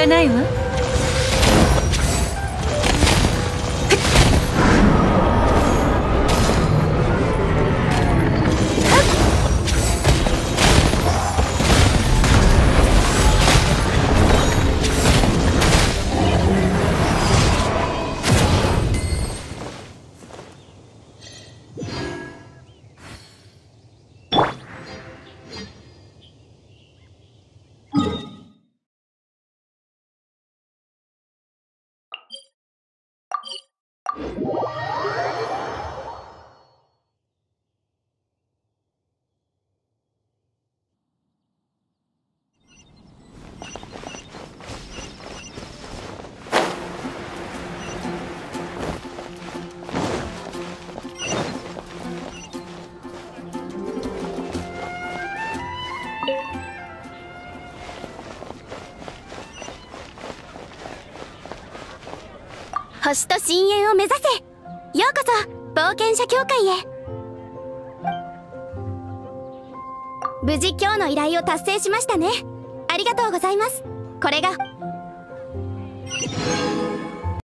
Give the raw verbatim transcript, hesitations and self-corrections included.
らないわ。 星と深淵を目指せ。ようこそ冒険者協会へ。無事今日の依頼を達成しましたね。ありがとうございます。これが